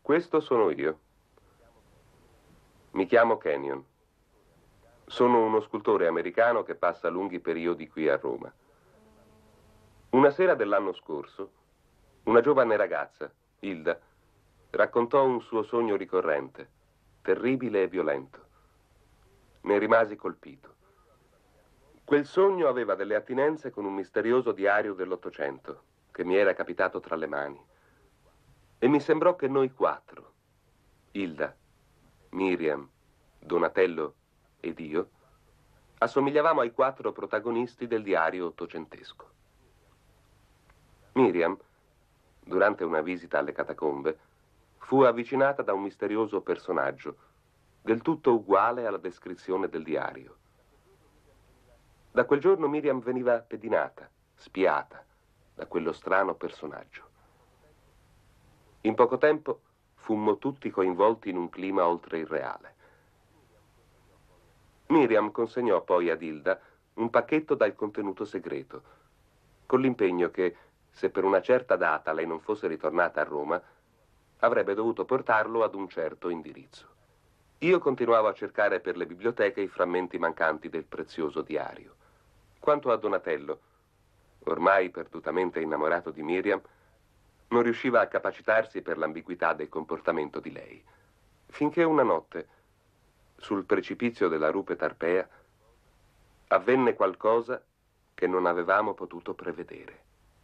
Questo sono io. Mi chiamo Kenyon. Sono uno scultore americano che passa lunghi periodi qui a Roma. Una sera dell'anno scorso, una giovane ragazza, Hilda, raccontò un suo sogno ricorrente, terribile e violento. Ne rimasi colpito. Quel sogno aveva delle attinenze con un misterioso diario dell'Ottocento che mi era capitato tra le mani. E mi sembrò che noi quattro, Hilda, Miriam, Donatello ed io, assomigliavamo ai quattro protagonisti del diario ottocentesco. Miriam, durante una visita alle catacombe, fu avvicinata da un misterioso personaggio, del tutto uguale alla descrizione del diario. Da quel giorno Miriam veniva pedinata, spiata, da quello strano personaggio. In poco tempo fummo tutti coinvolti in un clima oltre il reale. Miriam consegnò poi ad Hilda un pacchetto dal contenuto segreto, con l'impegno che, se per una certa data lei non fosse ritornata a Roma, avrebbe dovuto portarlo ad un certo indirizzo. Io continuavo a cercare per le biblioteche i frammenti mancanti del prezioso diario. Quanto a Donatello, ormai perdutamente innamorato di Miriam, non riusciva a capacitarsi per l'ambiguità del comportamento di lei, finché una notte, sul precipizio della rupe Tarpea, avvenne qualcosa che non avevamo potuto prevedere.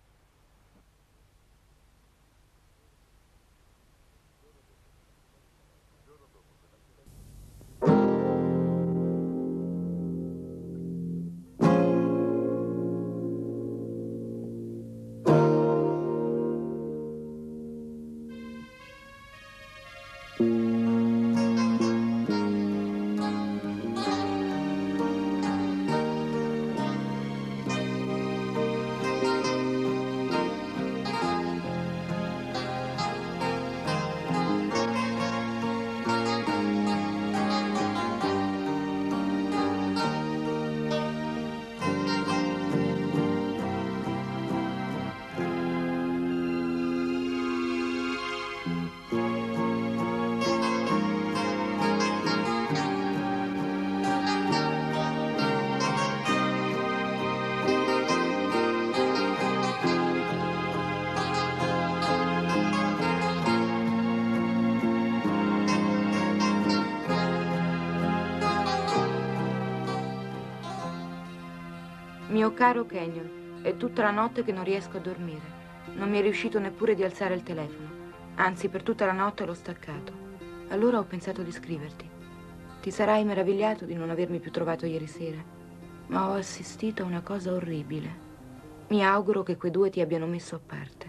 Mio caro Kenyon, è tutta la notte che non riesco a dormire. Non mi è riuscito neppure di alzare il telefono. Anzi, per tutta la notte l'ho staccato. Allora ho pensato di scriverti. Ti sarai meravigliato di non avermi più trovato ieri sera, ma ho assistito a una cosa orribile. Mi auguro che quei due ti abbiano messo a parte.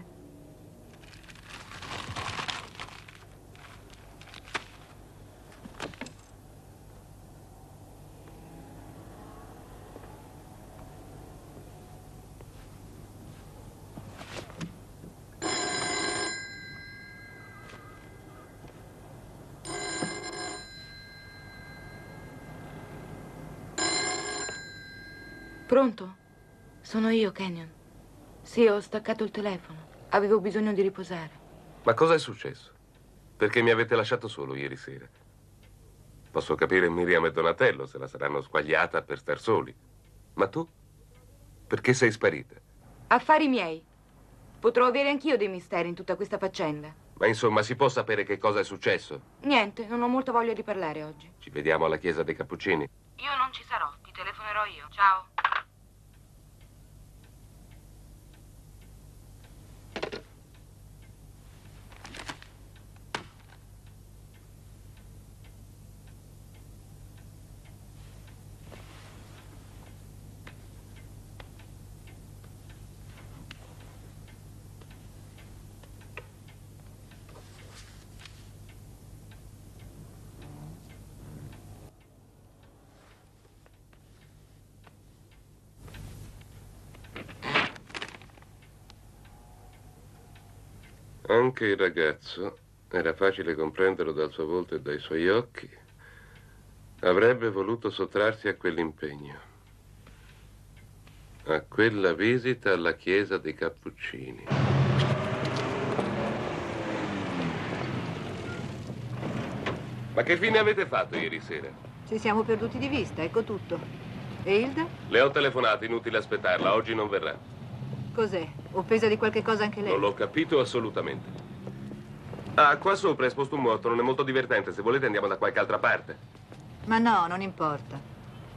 Pronto? Sono io, Kenyon. Sì, ho staccato il telefono. Avevo bisogno di riposare. Ma cosa è successo? Perché mi avete lasciato solo ieri sera? Posso capire Miriam e Donatello se la saranno squagliata per star soli. Ma tu? Perché sei sparita? Affari miei. Potrò avere anch'io dei misteri in tutta questa faccenda. Ma insomma, si può sapere che cosa è successo? Niente, non ho molta voglia di parlare oggi. Ci vediamo alla chiesa dei Cappuccini. Io non ci sarò, ti telefonerò io. Ciao. Anche il ragazzo, era facile comprenderlo dal suo volto e dai suoi occhi, avrebbe voluto sottrarsi a quell'impegno, a quella visita alla chiesa dei Cappuccini. Ma che fine avete fatto ieri sera? Ci siamo perduti di vista, ecco tutto. E Hilda? Le ho telefonato, inutile aspettarla, oggi non verrà. Cos'è? Offesa di qualche cosa anche lei? Non l'ho capito assolutamente. Ah, qua sopra è esposto un morto, non è molto divertente. Se volete andiamo da qualche altra parte. Ma no, non importa.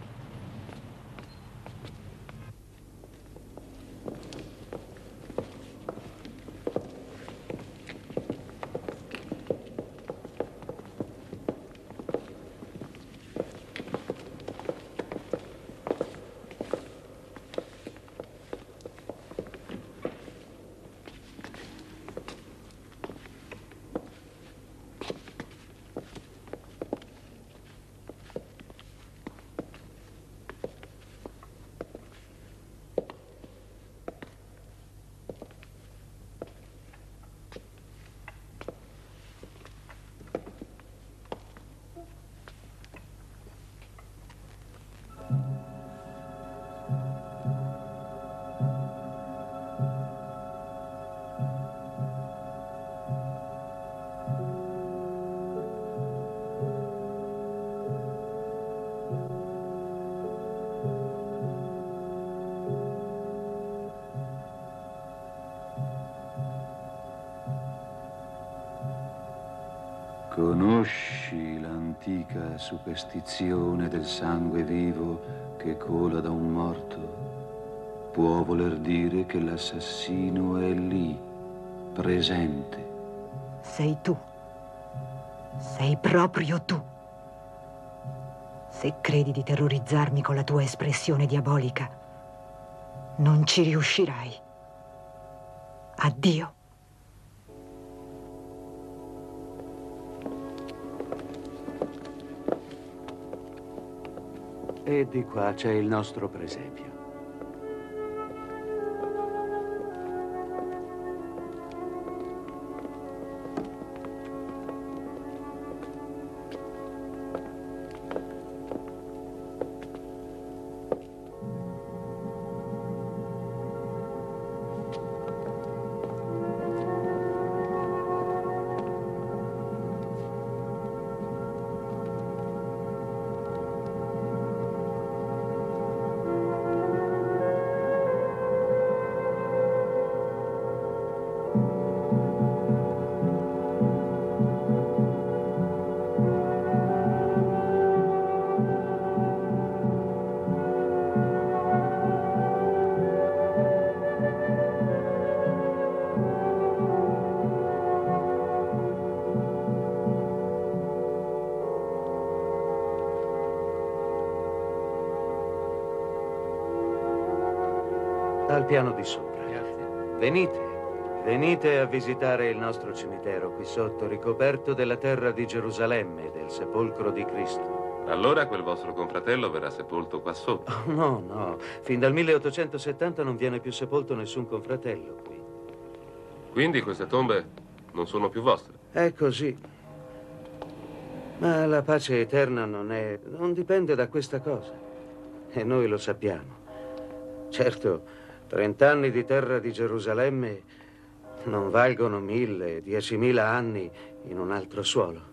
Conosci l'antica superstizione del sangue vivo che cola da un morto? Può voler dire che l'assassino è lì, presente. Sei tu. Sei proprio tu. Se credi di terrorizzarmi con la tua espressione diabolica, non ci riuscirai. Addio. E di qua c'è il nostro presepio. Al piano di sopra. Grazie. Venite a visitare il nostro cimitero qui sotto, ricoperto della terra di Gerusalemme, del sepolcro di Cristo. Allora quel vostro confratello verrà sepolto qua sotto. Oh, no. Fin dal 1870 non viene più sepolto nessun confratello qui. Quindi queste tombe non sono più vostre? È così. Ma la pace eterna non dipende da questa cosa. E noi lo sappiamo. Certo, 30 anni di terra di Gerusalemme non valgono 1000, 10.000 anni in un altro suolo.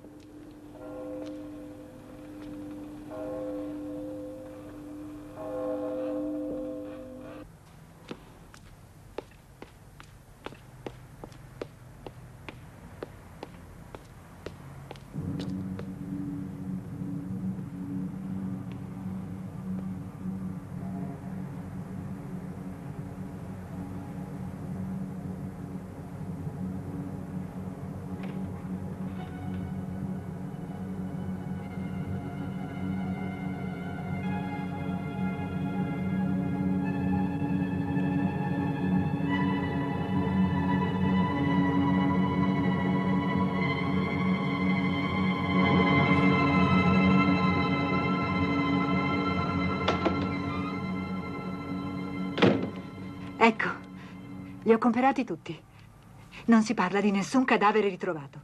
Ecco, li ho comprati tutti. Non si parla di nessun cadavere ritrovato.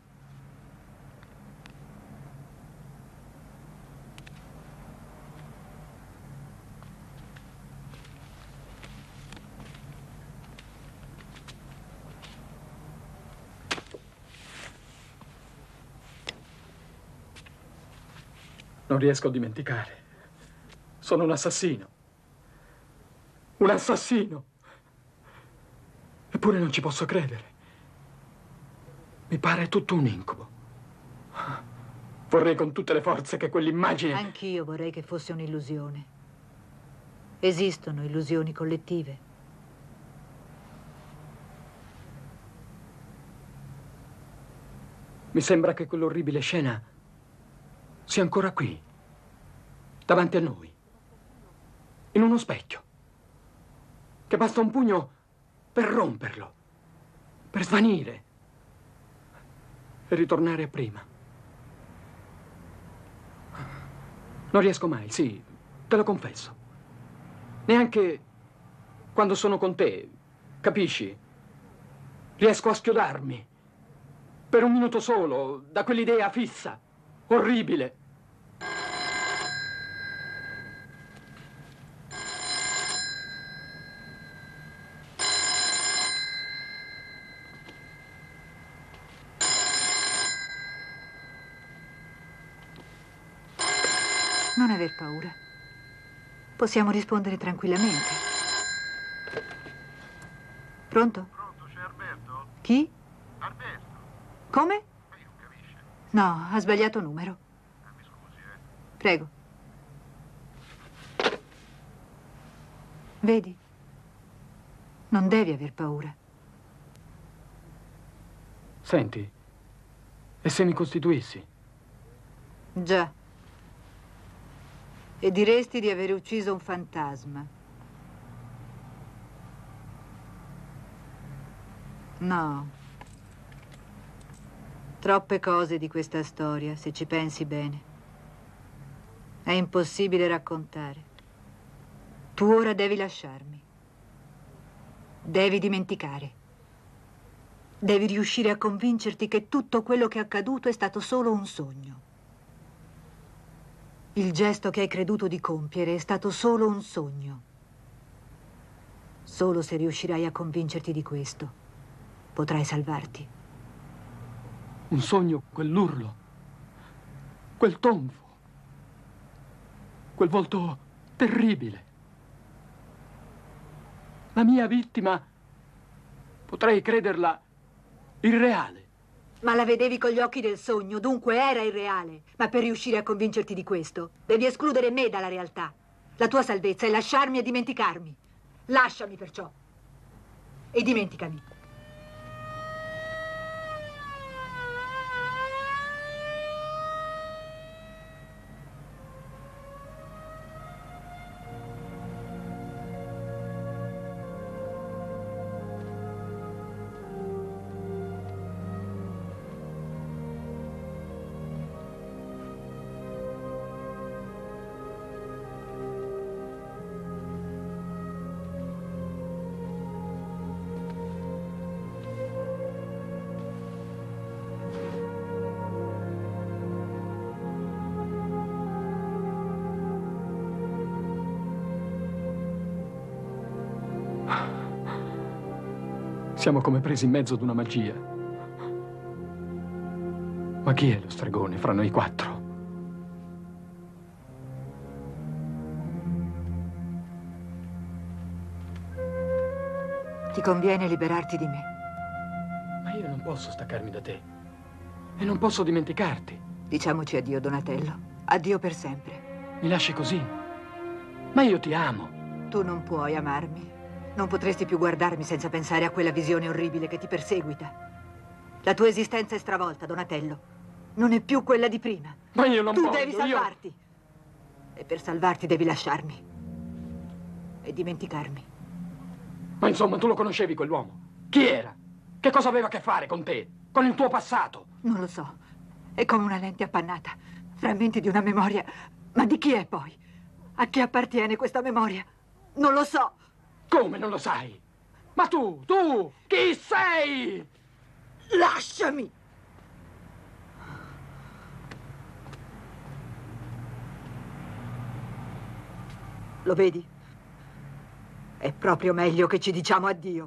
Non riesco a dimenticare. Sono un assassino. Un assassino. Eppure non ci posso credere. Mi pare tutto un incubo. Vorrei con tutte le forze che quell'immagine... Anch'io vorrei che fosse un'illusione. Esistono illusioni collettive. Mi sembra che quell'orribile scena sia ancora qui, davanti a noi, in uno specchio, che basta un pugno per romperlo, per svanire e ritornare a prima. Non riesco mai, sì, te lo confesso. Neanche quando sono con te, capisci? Riesco a schiodarmi per un minuto solo da quell'idea fissa, orribile. Non aver paura. Possiamo rispondere tranquillamente. Pronto? Pronto, c'è Alberto? Chi? Alberto? Come? Ma io non capisce. No, ha sbagliato numero. Mi scusi, Prego. Vedi? Non devi aver paura. Senti, e se mi costituissi? Già. E diresti di aver ucciso un fantasma. No. Troppe cose di questa storia, se ci pensi bene. È impossibile raccontare. Tu ora devi lasciarmi. Devi dimenticare. Devi riuscire a convincerti che tutto quello che è accaduto è stato solo un sogno. Il gesto che hai creduto di compiere è stato solo un sogno. Solo se riuscirai a convincerti di questo, potrai salvarti. Un sogno, quell'urlo, quel tonfo, quel volto terribile. La mia vittima, potrei crederla irreale. Ma la vedevi con gli occhi del sogno, dunque era irreale. Ma per riuscire a convincerti di questo, devi escludere me dalla realtà. La tua salvezza è lasciarmi e dimenticarmi. Lasciami perciò. E dimenticami. Siamo come presi in mezzo ad una magia. Ma chi è lo stregone fra noi quattro? Ti conviene liberarti di me. Ma io non posso staccarmi da te. E non posso dimenticarti. Diciamoci addio, Donatello. Addio per sempre. Mi lasci così? Ma io ti amo. Tu non puoi amarmi. Non potresti più guardarmi senza pensare a quella visione orribile che ti perseguita. La tua esistenza è stravolta, Donatello. Non è più quella di prima. Ma io non Tu voglio, devi salvarti. E per salvarti devi lasciarmi. E dimenticarmi. Ma insomma, tu lo conoscevi quell'uomo? Chi era? Che cosa aveva a che fare con te? Con il tuo passato? Non lo so. È come una lente appannata. Frammenti di una memoria. Ma di chi è poi? A chi appartiene questa memoria? Non lo so. Come non lo sai? Ma tu, chi sei? Lasciami! Lo vedi? È proprio meglio che ci diciamo addio.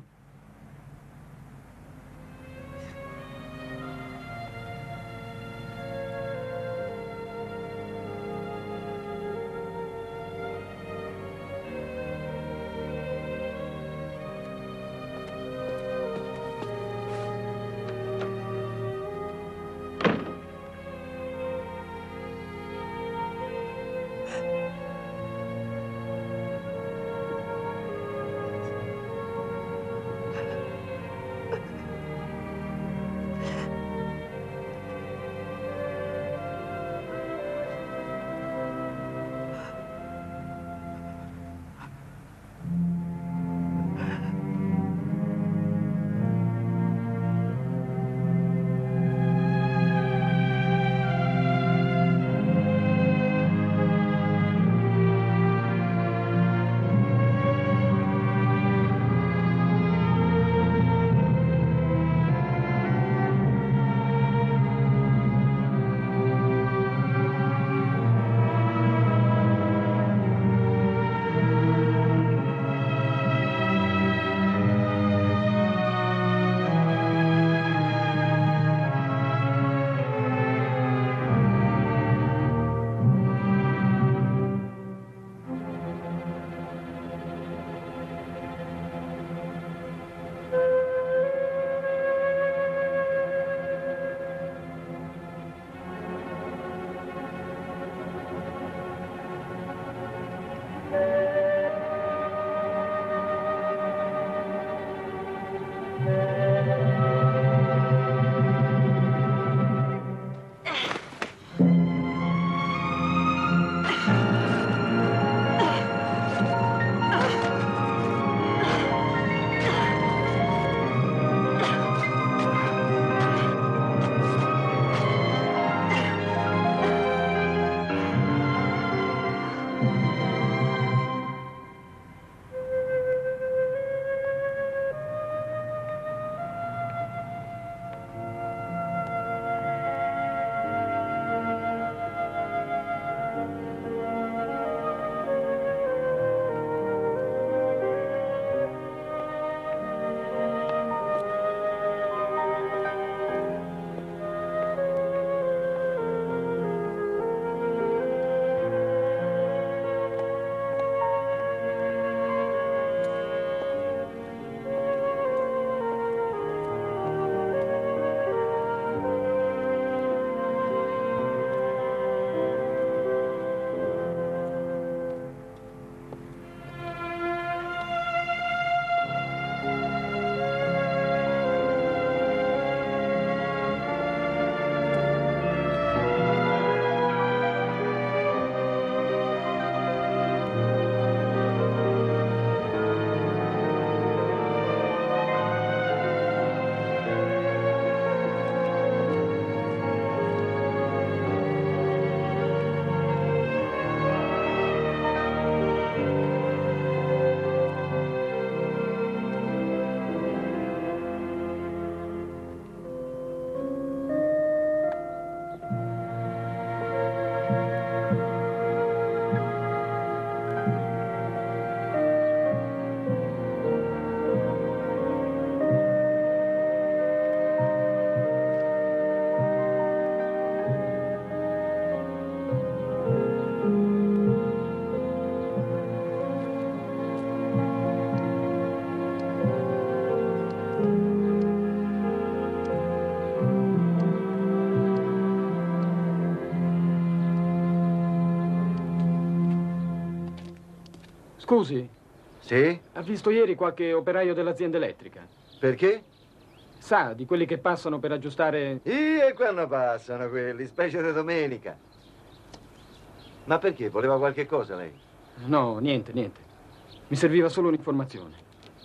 Scusi, Sì? ha visto ieri qualche operaio dell'azienda elettrica? Perché? Sa, di quelli che passano per aggiustare... E quando passano quelli, specie di domenica. Ma perché? Voleva qualche cosa lei? No, niente, niente. Mi serviva solo un'informazione.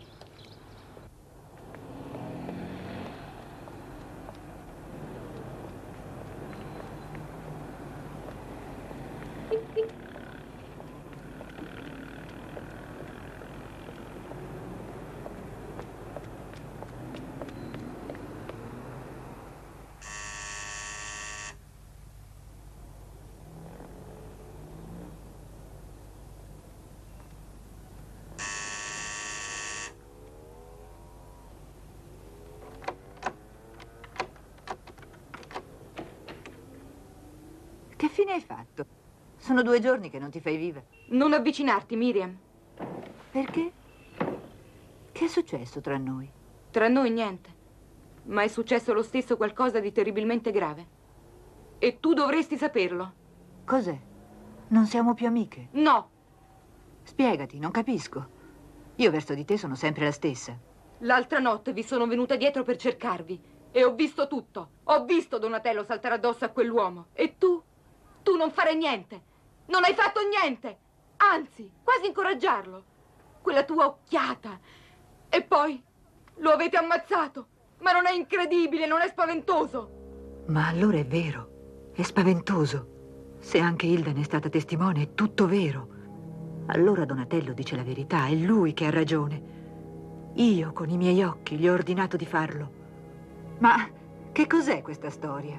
Che fine hai fatto? Sono 2 giorni che non ti fai viva. Non avvicinarti, Miriam. Perché? Che è successo tra noi? Tra noi niente. Ma è successo lo stesso qualcosa di terribilmente grave. E tu dovresti saperlo. Cos'è? Non siamo più amiche? No! Spiegati, non capisco. Io verso di te sono sempre la stessa. L'altra notte vi sono venuta dietro per cercarvi. E ho visto tutto. Ho visto Donatello saltare addosso a quell'uomo. E tu? Tu non fare niente. Non hai fatto niente. Anzi, quasi incoraggiarlo. Quella tua occhiata. E poi lo avete ammazzato. Ma non è incredibile, non è spaventoso. Ma allora è vero. È spaventoso. Se anche Hilda ne è stata testimone, è tutto vero. Allora Donatello dice la verità, è lui che ha ragione. Io, con i miei occhi, gli ho ordinato di farlo. Ma che cos'è questa storia?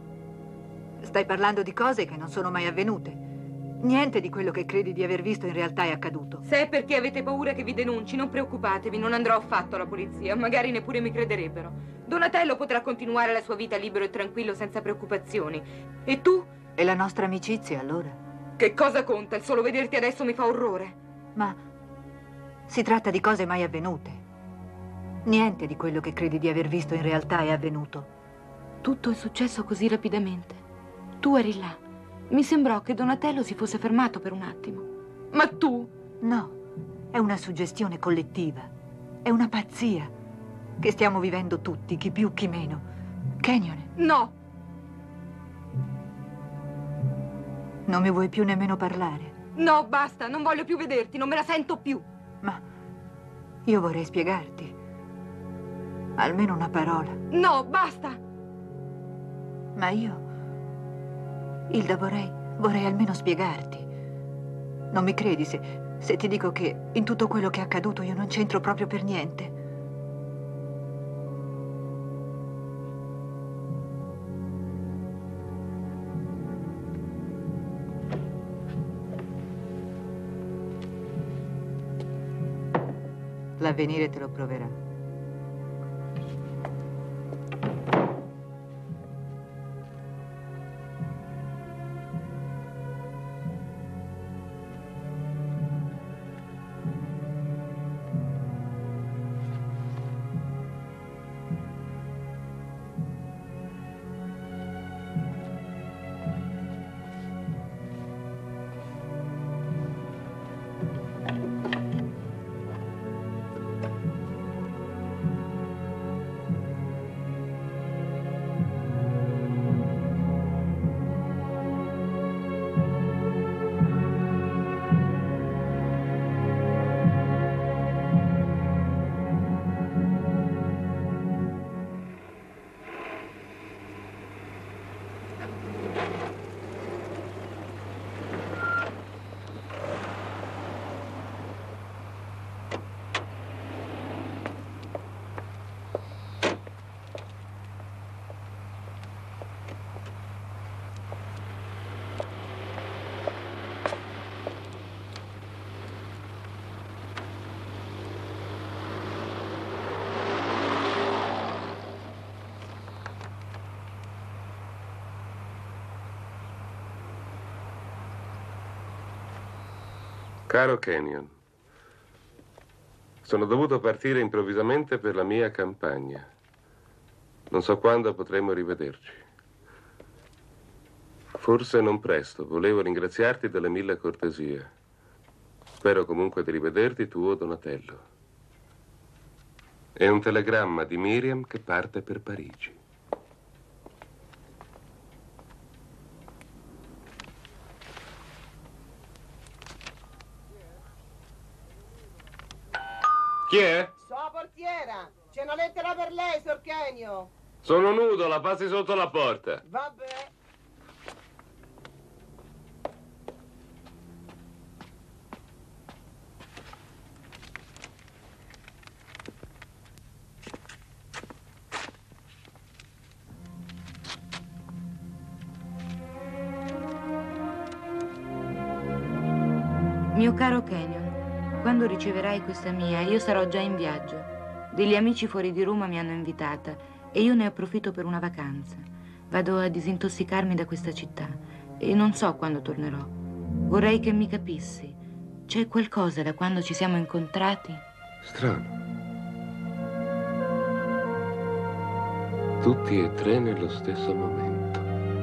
Stai parlando di cose che non sono mai avvenute. Niente di quello che credi di aver visto in realtà è accaduto. Se è perché avete paura che vi denunci, non preoccupatevi, non andrò affatto alla polizia. Magari neppure mi crederebbero. Donatello potrà continuare la sua vita libero e tranquillo senza preoccupazioni. E tu? E la nostra amicizia, allora? Che cosa conta? Il solo vederti adesso mi fa orrore. Ma si tratta di cose mai avvenute. Niente di quello che credi di aver visto in realtà è avvenuto. Tutto è successo così rapidamente. Tu eri là. Mi sembrò che Donatello si fosse fermato per un attimo. Ma tu? No, è una suggestione collettiva. È una pazzia che stiamo vivendo tutti, chi più, chi meno. Canyon, No! non mi vuoi più nemmeno parlare? No, basta, non voglio più vederti, non me la sento più. Ma io vorrei spiegarti. Almeno una parola. No, basta! Ma io... Hilda, vorrei almeno spiegarti. Non mi credi se ti dico che in tutto quello che è accaduto io non c'entro proprio per niente. L'avvenire te lo proverà. Caro Canyon, sono dovuto partire improvvisamente per la mia campagna. Non so quando potremo rivederci. Forse non presto. Volevo ringraziarti delle 1000 cortesie. Spero comunque di rivederti, tuo Donatello. È un telegramma di Miriam che parte per Parigi. Chi è? Sua portiera, c'è una lettera per lei, Sor Kenio. Sono nudo, la passi sotto la porta. Vabbè. Mio caro Kenyon, quando riceverai questa mia, io sarò già in viaggio. Degli amici fuori di Roma mi hanno invitata e io ne approfitto per una vacanza. Vado a disintossicarmi da questa città e non so quando tornerò. Vorrei che mi capissi. C'è qualcosa da quando ci siamo incontrati? Strano. Tutti e tre nello stesso momento.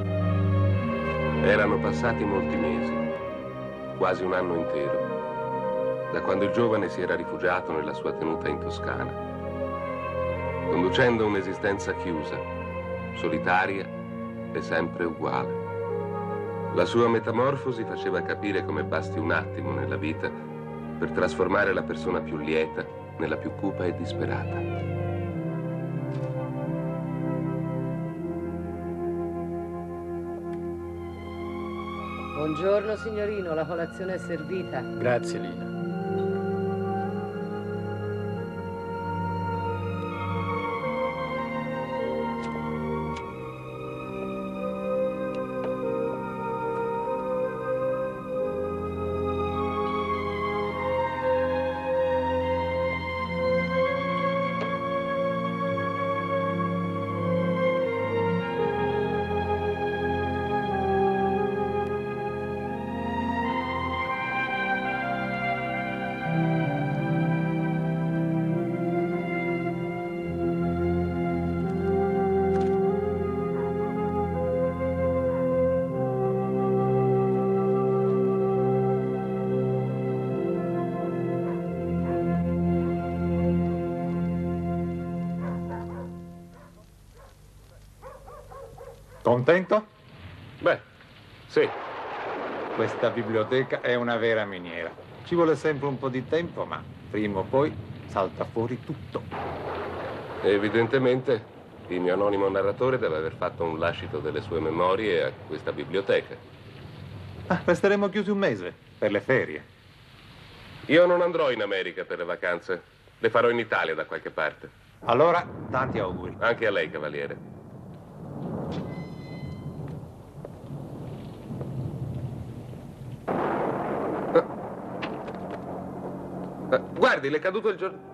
Erano passati molti mesi, quasi un anno intero, da quando il giovane si era rifugiato nella sua tenuta in Toscana, conducendo un'esistenza chiusa, solitaria e sempre uguale. La sua metamorfosi faceva capire come basti un attimo nella vita per trasformare la persona più lieta nella più cupa e disperata. Buongiorno signorino, la colazione è servita. Grazie, Lina. Contento? Beh, sì. Questa biblioteca è una vera miniera. Ci vuole sempre un po' di tempo, ma prima o poi salta fuori tutto. Evidentemente il mio anonimo narratore deve aver fatto un lascito delle sue memorie a questa biblioteca. Resteremo chiusi un mese, per le ferie. Io non andrò in America per le vacanze. Le farò in Italia da qualche parte. Allora, tanti auguri. Anche a lei, cavaliere. Guardi, le è caduto il giorno.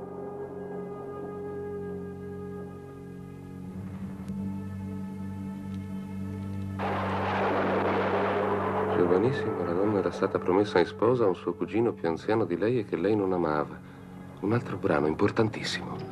Giovanissima, la donna era stata promessa in sposa a un suo cugino più anziano di lei e che lei non amava. Un altro brano importantissimo.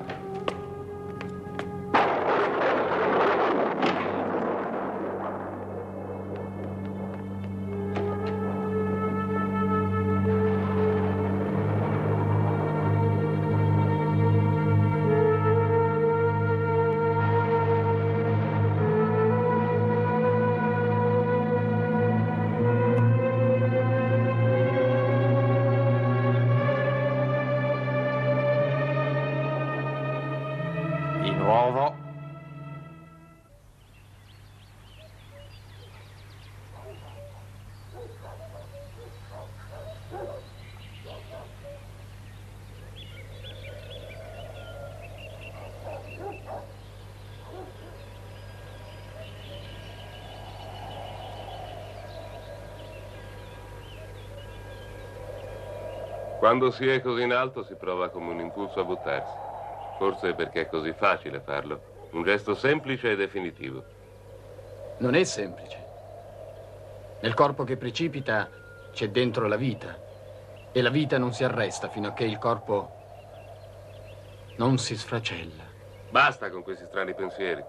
Quando si è così in alto si prova come un impulso a buttarsi. Forse perché è così facile farlo. Un gesto semplice e definitivo. Non è semplice. Nel corpo che precipita c'è dentro la vita. E la vita non si arresta fino a che il corpo non si sfracella. Basta con questi strani pensieri.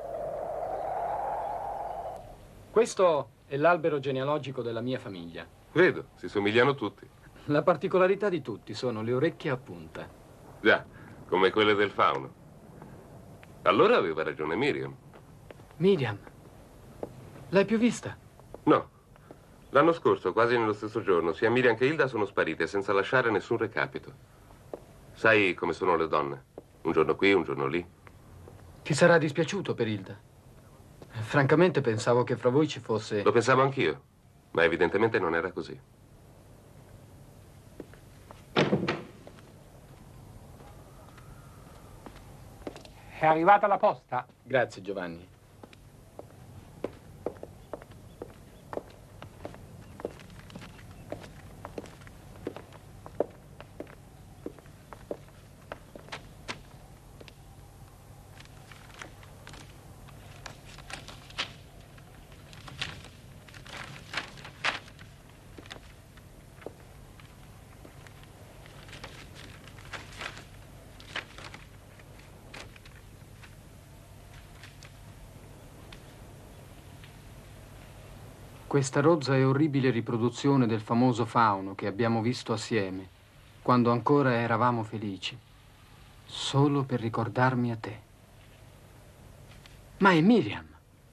Questo è l'albero genealogico della mia famiglia. Vedo, si somigliano tutti. La particolarità di tutti sono le orecchie a punta. Già, come quelle del fauno. Allora aveva ragione Miriam. Miriam, l'hai più vista? No. L'anno scorso, quasi nello stesso giorno, sia Miriam che Hilda sono sparite senza lasciare nessun recapito. Sai come sono le donne? Un giorno qui, un giorno lì. Ti sarà dispiaciuto per Hilda? Francamente pensavo che fra voi ci fosse... Lo pensavo anch'io, ma evidentemente non era così. È arrivata la posta? Grazie, Giovanni. Questa rozza e orribile riproduzione del famoso fauno che abbiamo visto assieme, quando ancora eravamo felici, solo per ricordarmi a te. Ma è Miriam.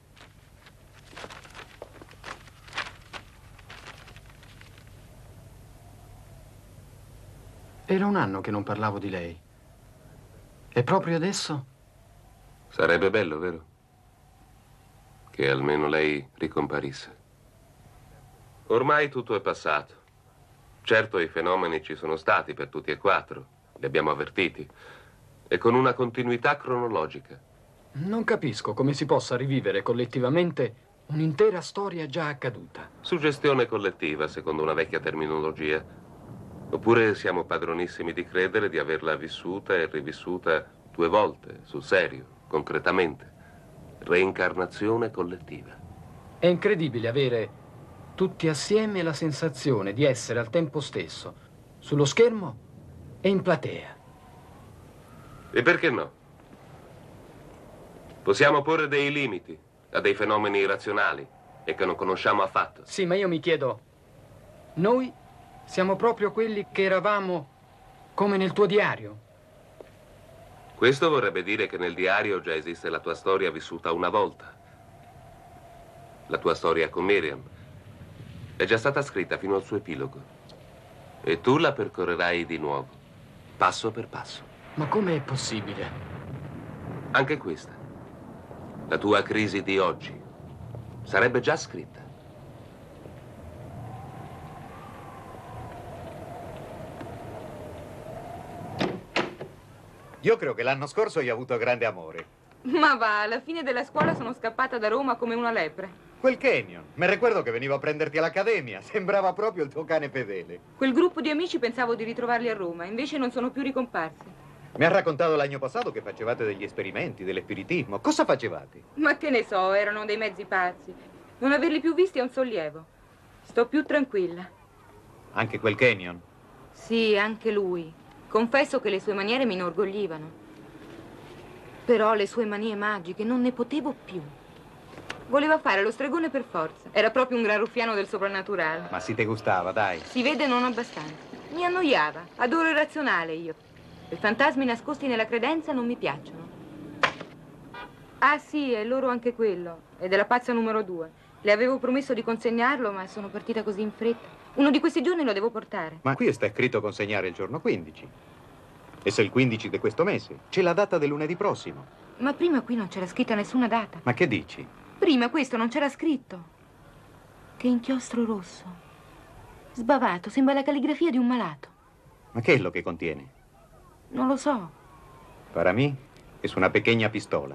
Era un anno che non parlavo di lei. E proprio adesso? Sarebbe bello, vero? Che almeno lei ricomparisse. Ormai tutto è passato. Certo, i fenomeni ci sono stati per tutti e quattro. Li abbiamo avvertiti. E con una continuità cronologica. Non capisco come si possa rivivere collettivamente un'intera storia già accaduta. Suggestione collettiva, secondo una vecchia terminologia. Oppure siamo padronissimi di credere di averla vissuta e rivissuta 2 volte, sul serio, concretamente. Reincarnazione collettiva. È incredibile avere tutti assieme la sensazione di essere al tempo stesso sullo schermo e in platea. E perché no? Possiamo porre dei limiti a dei fenomeni irrazionali e che non conosciamo affatto. Sì, ma io mi chiedo, noi siamo proprio quelli che eravamo come nel tuo diario? Questo vorrebbe dire che nel diario già esiste la tua storia vissuta una volta. La tua storia con Miriam è già stata scritta fino al suo epilogo. E tu la percorrerai di nuovo, passo per passo. Ma come è possibile? Anche questa, la tua crisi di oggi, sarebbe già scritta. Io credo che l'anno scorso hai avuto grande amore. Ma va, alla fine della scuola sono scappata da Roma come una lepre. Quel Canyon, mi ricordo che venivo a prenderti all'accademia. Sembrava proprio il tuo cane fedele. Quel gruppo di amici pensavo di ritrovarli a Roma, invece non sono più ricomparsi. Mi ha raccontato l'anno passato che facevate degli esperimenti, dell'espiritismo. Cosa facevate? Ma che ne so, erano dei mezzi pazzi. Non averli più visti è un sollievo. Sto più tranquilla. Anche quel Canyon? Sì, anche lui. Confesso che le sue maniere mi inorgoglivano. Però le sue manie magiche non ne potevo più. Voleva fare lo stregone per forza. Era proprio un gran ruffiano del soprannaturale. Ma si te gustava, dai. Si vede non abbastanza. Mi annoiava. Adoro il razionale io. I fantasmi nascosti nella credenza non mi piacciono. Ah sì, è loro anche quello. È della pazza numero 2. Le avevo promesso di consegnarlo, ma sono partita così in fretta. Uno di questi giorni lo devo portare. Ma qui sta scritto consegnare il giorno 15. E se il 15 di questo mese? C'è la data del lunedì prossimo. Ma prima qui non c'era scritta nessuna data. Ma che dici? Prima questo non c'era scritto. Che inchiostro rosso. Sbavato, sembra la calligrafia di un malato. Ma che è lo che contiene? Non lo so. Para mí es una pequeña pistola.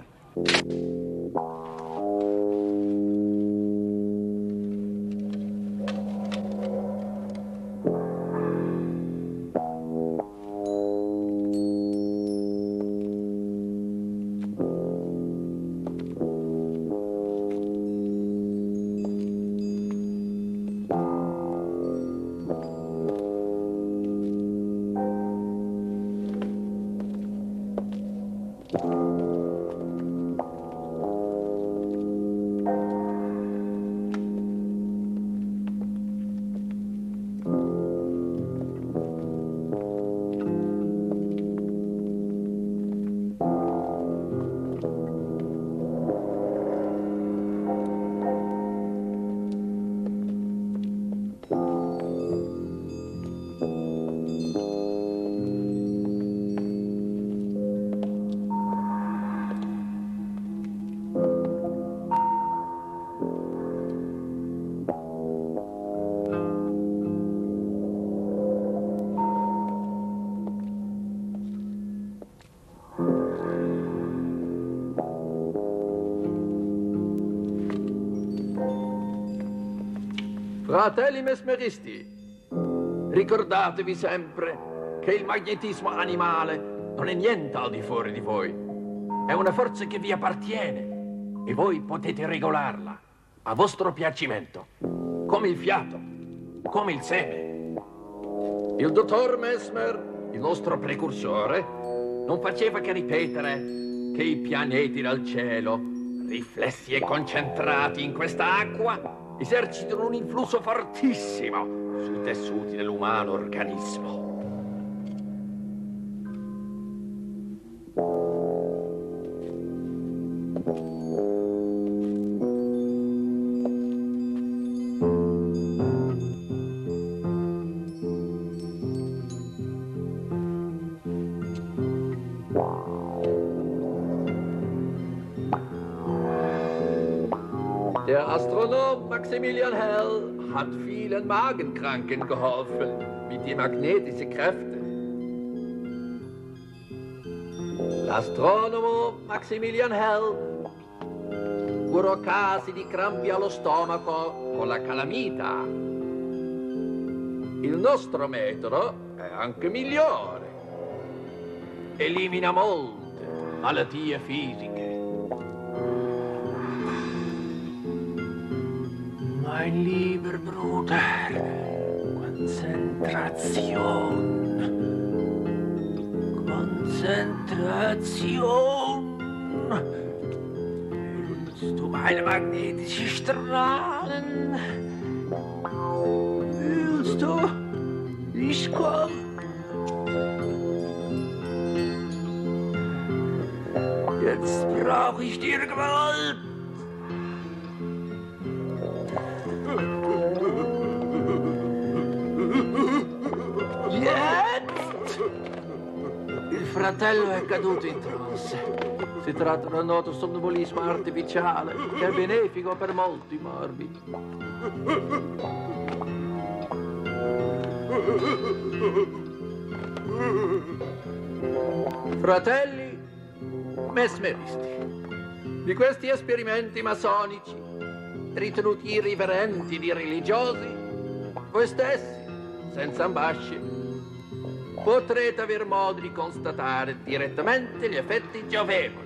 Fratelli mesmeristi, ricordatevi sempre che il magnetismo animale non è niente al di fuori di voi. È una forza che vi appartiene e voi potete regolarla a vostro piacimento, come il fiato, come il seme. Il dottor Mesmer, il nostro precursore, non faceva che ripetere che i pianeti dal cielo, riflessi e concentrati in questa acqua, esercitano un influsso fortissimo sui tessuti dell'umano organismo. Der Astronom Maximilian Hell hat vielen Magenkranken geholfen mit den magnetischen Kräften. L'astronomo Maximilian Hell curò casi di crampi allo stomaco con la calamita. Il nostro metodo è anche migliore. Elimina molte malattie fisiche. Mein lieber Bruder, Konzentration. Konzentration. Fühlst du meine magnetischen Strahlen? Fühlst du? Ich komm. Jetzt brauche ich dir Gewalt. Il fratello è caduto in trance. Si tratta del noto sonnobolismo artificiale che è benefico per molti morbi. Fratelli mesmeristi, di questi esperimenti masonici, ritenuti irriverenti di religiosi, voi stessi, senza ambasce, potrete aver modo di constatare direttamente gli effetti giovevoli.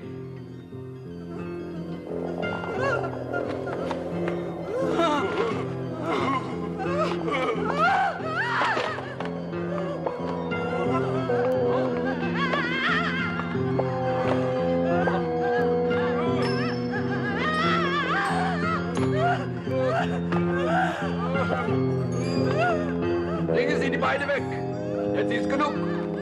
Legen Sie die Beine weg. Jetzt ist genug.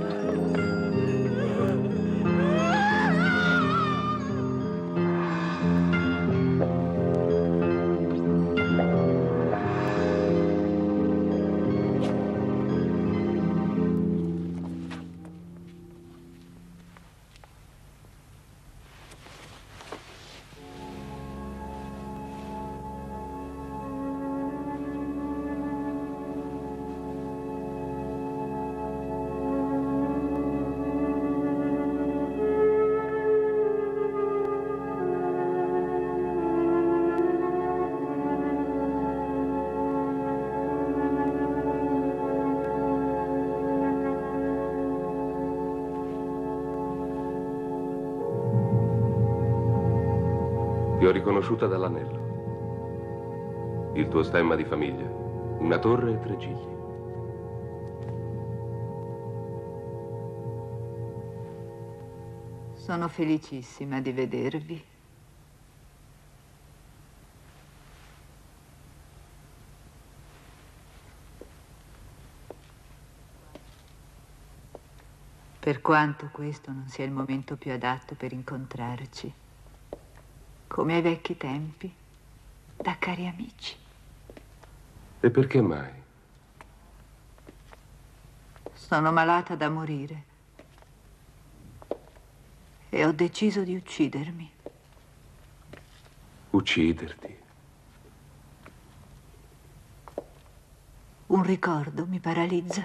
Ti ho riconosciuta dall'anello. Il tuo stemma di famiglia. Una torre e 3 gigli. Sono felicissima di vedervi. Per quanto questo non sia il momento più adatto per incontrarci, come ai vecchi tempi, da cari amici. E perché mai? Sono malata da morire e ho deciso di uccidermi. Ucciderti? Un ricordo mi paralizza.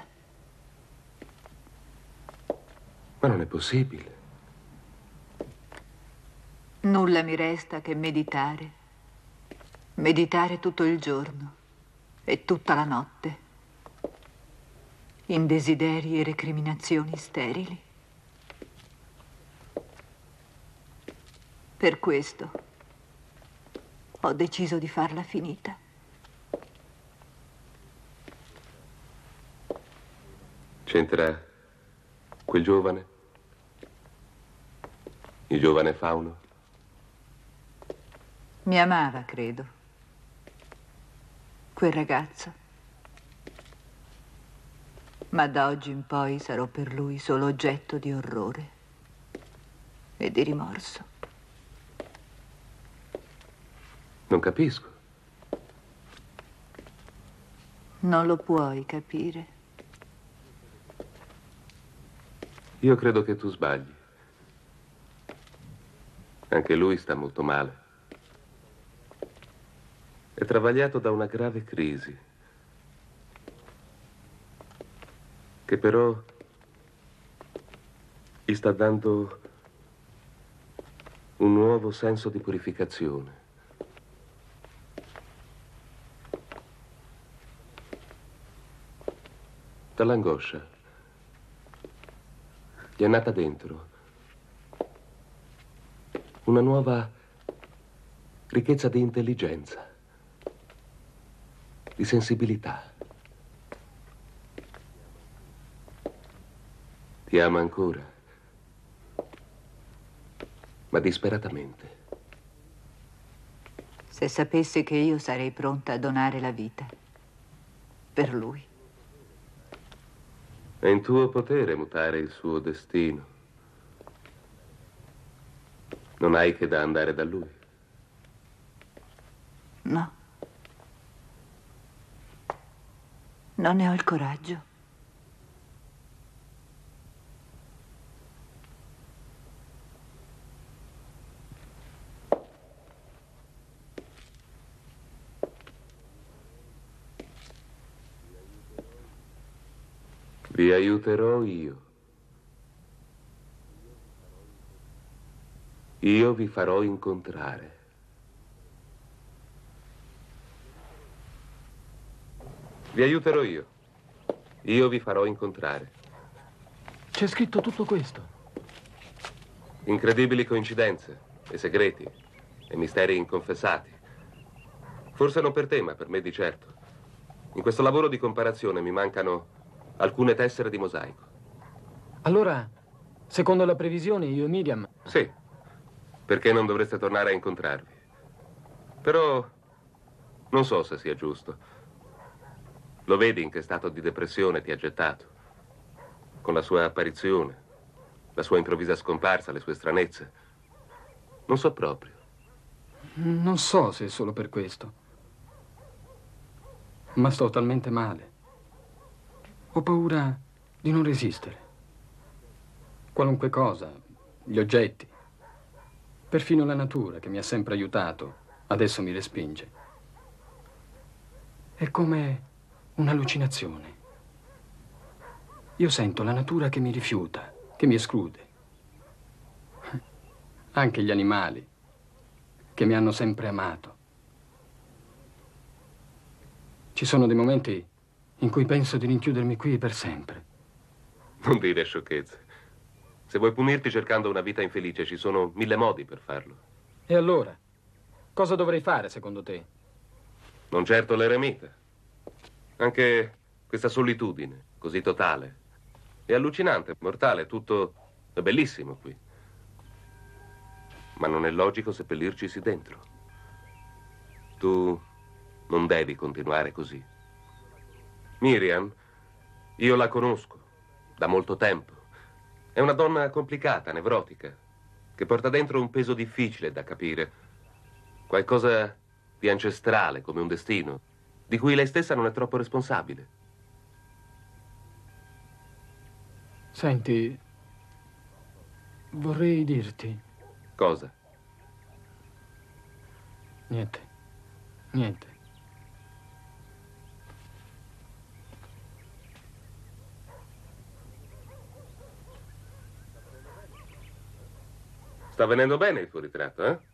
Ma non è possibile. Nulla mi resta che meditare. Meditare tutto il giorno. E tutta la notte, in desideri e recriminazioni sterili. Per questo ho deciso di farla finita. C'entra quel giovane? Il giovane fauno? Mi amava, credo. Quel ragazzo. Ma da oggi in poi sarò per lui solo oggetto di orrore e di rimorso. Non capisco. Non lo puoi capire. Io credo che tu sbagli. Anche lui sta molto male. È travagliato da una grave crisi, che però gli sta dando un nuovo senso di purificazione. Dall'angoscia gli è nata dentro una nuova ricchezza di intelligenza, di sensibilità. Ti ama ancora, ma disperatamente. Se sapesse che io sarei pronta a donare la vita per lui. È in tuo potere mutare il suo destino. Non hai che da andare da lui. No. Non ne ho il coraggio. Vi aiuterò io. Io vi farò incontrare. Vi aiuterò io. Io vi farò incontrare. C'è scritto tutto questo. Incredibili coincidenze, e segreti, e misteri inconfessati. Forse non per te, ma per me di certo. In questo lavoro di comparazione mi mancano alcune tessere di mosaico. Allora, secondo la previsione, io e Miriam... Sì, perché non dovreste tornare a incontrarvi. Però non so se sia giusto. Lo vedi in che stato di depressione ti ha gettato? Con la sua apparizione, la sua improvvisa scomparsa, le sue stranezze. Non so proprio. Non so se è solo per questo. Ma sto talmente male. Ho paura di non resistere. Qualunque cosa, gli oggetti, perfino la natura che mi ha sempre aiutato, adesso mi respinge. È come un'allucinazione. Io sento la natura che mi rifiuta, che mi esclude. Anche gli animali, che mi hanno sempre amato. Ci sono dei momenti in cui penso di rinchiudermi qui per sempre. Non dire sciocchezze. Se vuoi punirti cercando una vita infelice, ci sono 1000 modi per farlo. E allora? Cosa dovrei fare, secondo te? Non certo l'eremita. Anche questa solitudine, così totale. È allucinante, mortale, tutto è bellissimo qui. Ma non è logico seppellircisi dentro. Tu non devi continuare così. Miriam, io la conosco da molto tempo. È una donna complicata, nevrotica, che porta dentro un peso difficile da capire. Qualcosa di ancestrale, come un destino, di cui lei stessa non è troppo responsabile. Senti, vorrei dirti... Cosa? Niente. Niente. Sta venendo bene il tuo ritratto, eh?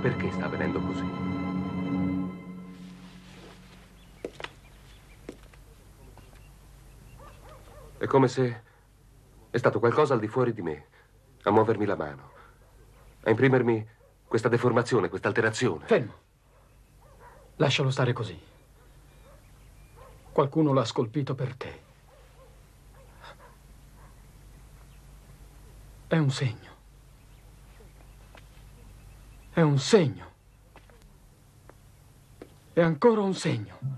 perché sta avvenendo così? È come se è stato qualcosa al di fuori di me a muovermi la mano, a imprimermi questa deformazione, questa alterazione. Fermo. Lascialo stare così. Qualcuno l'ha scolpito per te. È un segno. È un segno. È ancora un segno.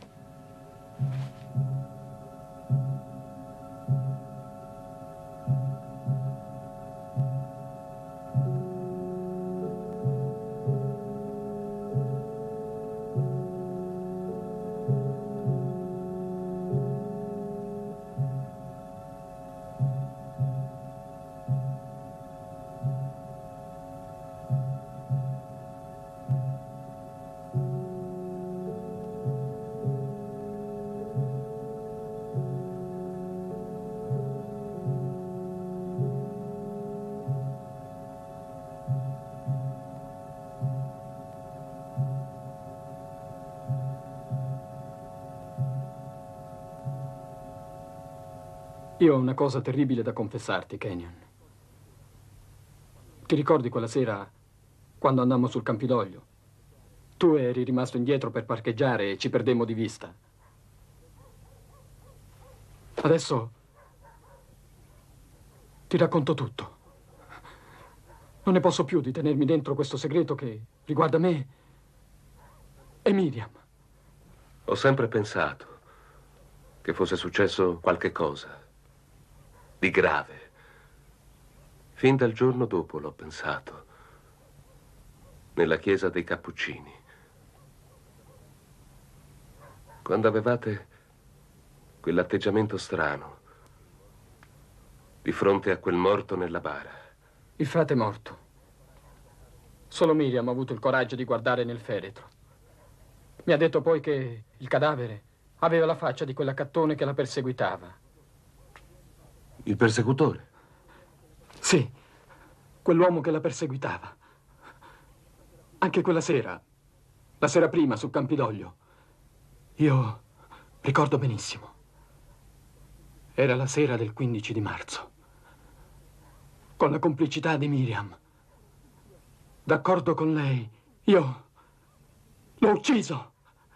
Io ho una cosa terribile da confessarti, Kenyon. Ti ricordi quella sera quando andammo sul Campidoglio? Tu eri rimasto indietro per parcheggiare e ci perdemmo di vista. Adesso ti racconto tutto. Non ne posso più di tenermi dentro questo segreto che riguarda me e Miriam. Ho sempre pensato che fosse successo qualche cosa di grave. Fin dal giorno dopo l'ho pensato, nella chiesa dei Cappuccini. Quando avevate quell'atteggiamento strano di fronte a quel morto nella bara. Il frate è morto. Solo Miriam ha avuto il coraggio di guardare nel feretro. Mi ha detto poi che il cadavere aveva la faccia di quell'accattone che la perseguitava. Il persecutore? Sì, quell'uomo che la perseguitava. Anche quella sera, la sera prima sul Campidoglio, io ricordo benissimo. Era la sera del 15 di marzo. Con la complicità di Miriam. D'accordo con lei, io l'ho ucciso.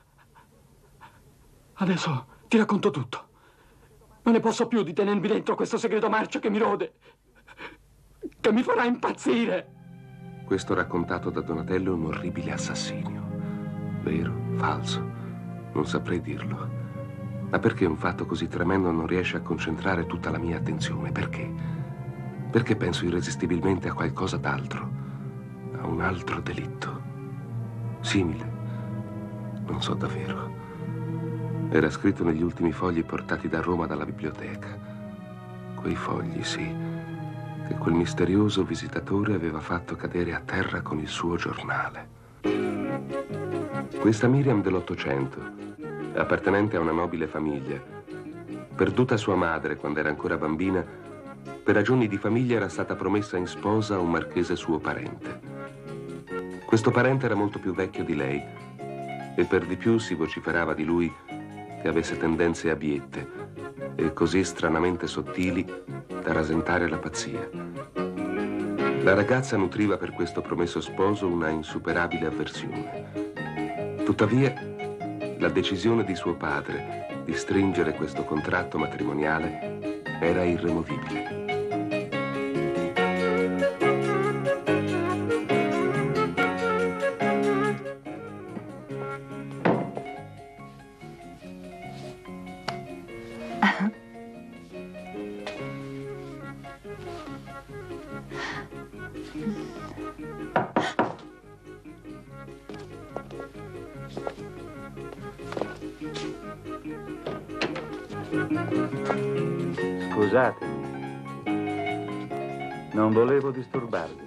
Adesso ti racconto tutto. Non ne posso più di tenermi dentro questo segreto marcio che mi rode, che mi farà impazzire. Questo raccontato da Donatello è un orribile assassinio. Vero? Falso? Non saprei dirlo. Ma perché un fatto così tremendo non riesce a concentrare tutta la mia attenzione? Perché? Perché penso irresistibilmente a qualcosa d'altro, a un altro delitto, simile. Non so davvero. Era scritto negli ultimi fogli portati da Roma dalla biblioteca. Quei fogli, sì, che quel misterioso visitatore aveva fatto cadere a terra con il suo giornale. Questa Miriam dell'Ottocento, appartenente a una nobile famiglia, perduta sua madre quando era ancora bambina, per ragioni di famiglia era stata promessa in sposa a un marchese suo parente. Questo parente era molto più vecchio di lei e per di più si vociferava di lui che avesse tendenze abiette e così stranamente sottili da rasentare la pazzia. La ragazza nutriva per questo promesso sposo una insuperabile avversione. Tuttavia, la decisione di suo padre di stringere questo contratto matrimoniale era irremovibile. Scusatemi, non volevo disturbarvi.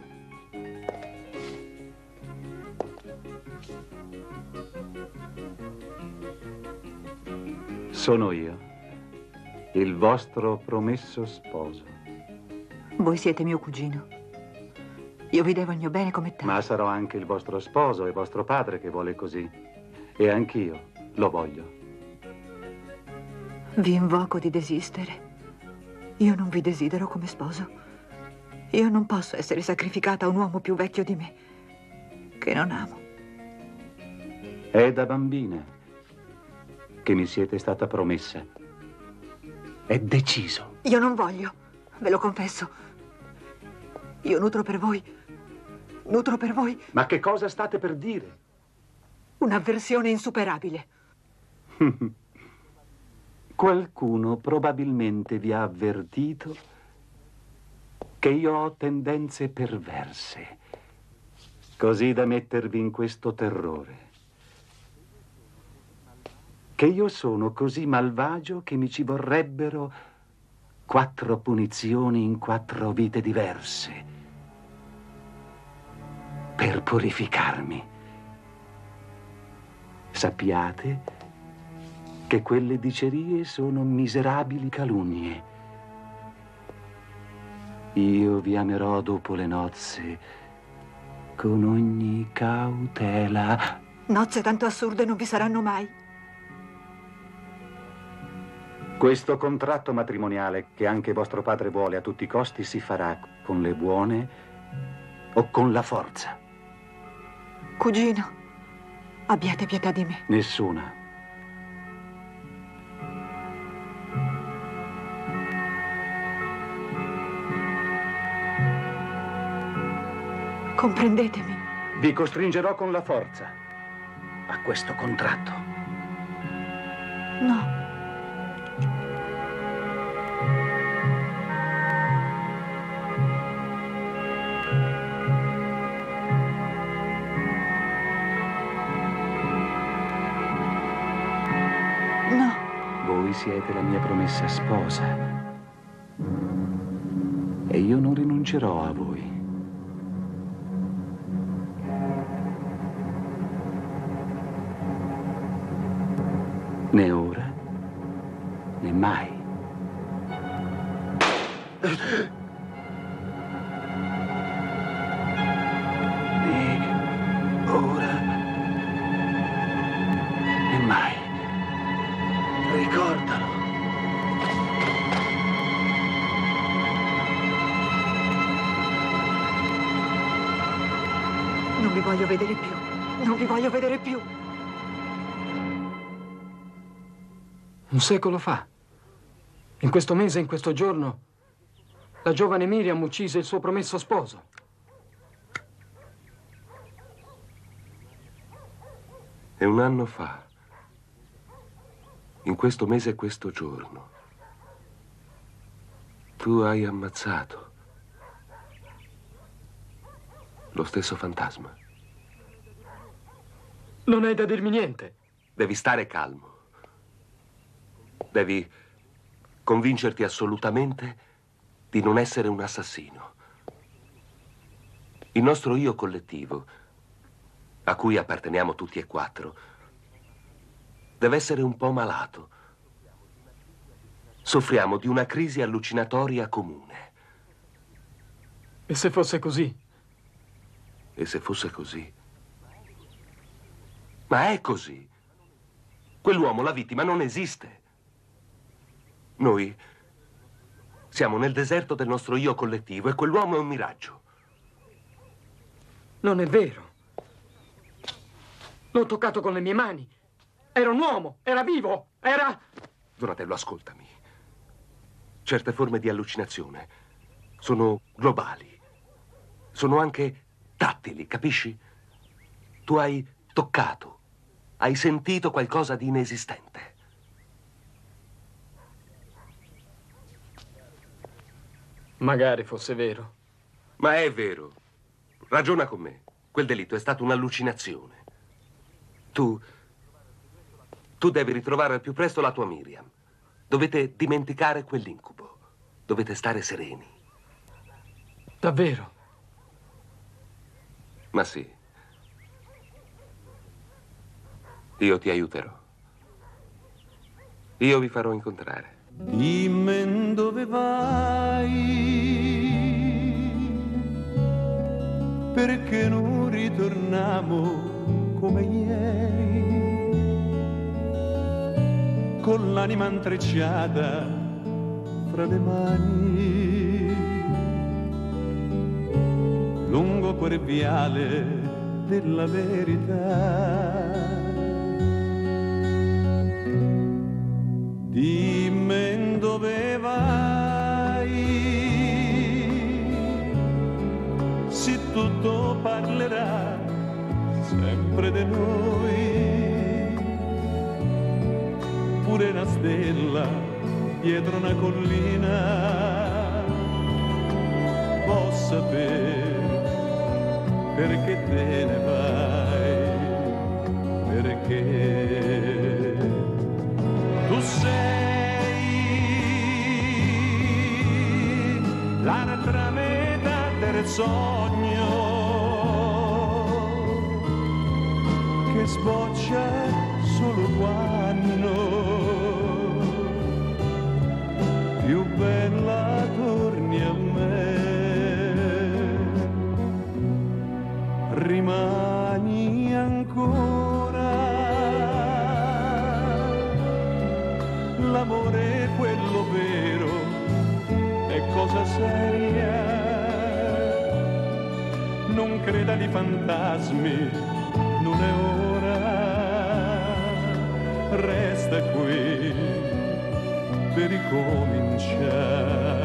Sono io, il vostro promesso sposo. Voi siete mio cugino. Io vi devo il mio bene come te. Ma sarò anche il vostro sposo e vostro padre che vuole così. E anch'io lo voglio. Vi invoco di desistere. Io non vi desidero come sposo. Io non posso essere sacrificata a un uomo più vecchio di me, che non amo. È da bambina che mi siete stata promessa. È deciso. Io non voglio, ve lo confesso. Io nutro per voi. Ma che cosa state per dire? Un'avversione insuperabile. Qualcuno probabilmente vi ha avvertito che io ho tendenze perverse, così da mettervi in questo terrore. Che io sono così malvagio che mi ci vorrebbero 4 punizioni in 4 vite diverse per purificarmi. Sappiate che quelle dicerie sono miserabili calunnie. Io vi amerò dopo le nozze con ogni cautela. Nozze tanto assurde non vi saranno mai. Questo contratto matrimoniale che anche vostro padre vuole a tutti i costi si farà con le buone o con la forza. Cugino, abbiate pietà di me. Nessuna. Comprendetemi. Vi costringerò con la forza a questo contratto. No. No. Voi siete la mia promessa sposa e io non rinuncerò a voi. Né ora, né mai. Né ora, né mai. Ricordalo. Non vi voglio vedere più. Non vi voglio vedere più. Un secolo fa, in questo mese, in questo giorno, la giovane Miriam uccise il suo promesso sposo. E 1 anno fa, in questo mese e questo giorno, tu hai ammazzato lo stesso fantasma. Non hai da dirmi niente. Devi stare calmo. Devi convincerti assolutamente di non essere un assassino. Il nostro io collettivo, a cui apparteniamo tutti e 4, deve essere un po' malato. Soffriamo di una crisi allucinatoria comune. E se fosse così? E se fosse così? Ma è così. Quell'uomo, la vittima, non esiste. Noi siamo nel deserto del nostro io collettivo e quell'uomo è un miraggio. Non è vero. L'ho toccato con le mie mani. Era un uomo, era vivo, era... Donatello, ascoltami. Certe forme di allucinazione sono globali. Sono anche tattili, capisci? Tu hai toccato, hai sentito qualcosa di inesistente. Magari fosse vero. Ma è vero. Ragiona con me. Quel delitto è stato un'allucinazione. Tu devi ritrovare al più presto la tua Miriam. Dovete dimenticare quell'incubo. Dovete stare sereni. Davvero? Ma sì. Io ti aiuterò. Io vi farò incontrare. Dimmi dove vai, perché non ritorniamo come ieri, con l'anima intrecciata fra le mani, lungo quel viale della verità. Dimmi dove vai, se tutto parlerà sempre di noi, pure una stella dietro una collina può sapere perché te ne vai, perché tu sei l'altra metà del sogno che sboccia solo quando più bella torni a me, rimani ancora. L'amore è quello vero, è cosa seria, non creda di fantasmi, non è ora, resta qui per ricominciare.